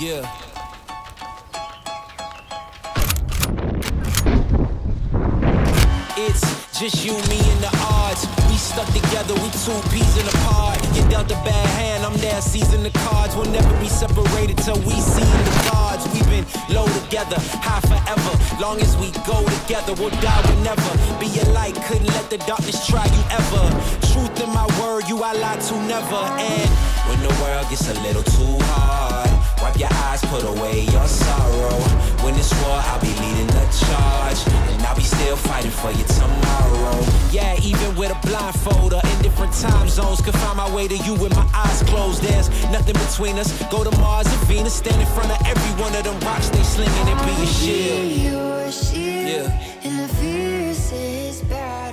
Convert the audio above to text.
Yeah. It's just you, me, and the odds. We stuck together, we two peas in a pod. You dealt a bad hand, I'm there seizing the cards. We'll never be separated till we see in the gods. We've been low together, high forever. Long as we go together, we'll die whenever. Be a light, couldn't let the darkness try you ever. Truth in my word, you I lie to never. And when the world gets a little too hard, wipe your eyes, put away your sorrow. When it's war, I'll be leading the charge, and I'll be still fighting for you tomorrow. Yeah, even with a blindfold or in different time zones, could find my way to you with my eyes closed. There's nothing between us. Go to Mars and Venus, stand in front of every one of them rocks they slinging and be a shield. Your shield, yeah. And the fiercest battle.